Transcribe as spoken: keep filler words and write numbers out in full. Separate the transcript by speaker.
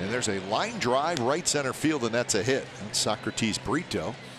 Speaker 1: And there's a line drive right center field, and that's a hit. That's Socrates Brito.